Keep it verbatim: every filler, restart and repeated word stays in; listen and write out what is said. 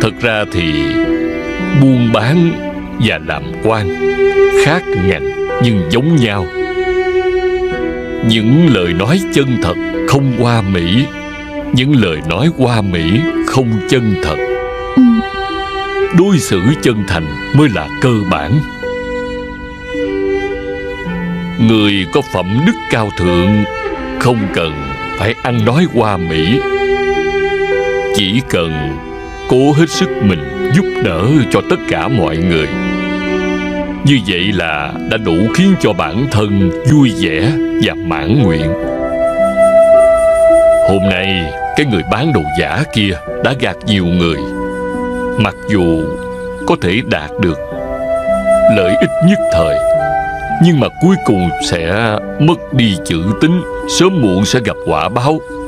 Thật ra thì buôn bán và làm quan khác ngành nhưng giống nhau. Những lời nói chân thật không hoa mỹ, những lời nói hoa mỹ không chân thật. ừ. Đối xử chân thành mới là cơ bản. Người có phẩm đức cao thượng không cần phải ăn nói hoa mỹ, chỉ cần cố hết sức mình giúp đỡ cho tất cả mọi người. Như vậy là đã đủ khiến cho bản thân vui vẻ và mãn nguyện. Hôm nay cái người bán đồ giả kia đã gạt nhiều người, mặc dù có thể đạt được lợi ích nhất thời, nhưng mà cuối cùng sẽ mất đi chữ tín, sớm muộn sẽ gặp quả báo.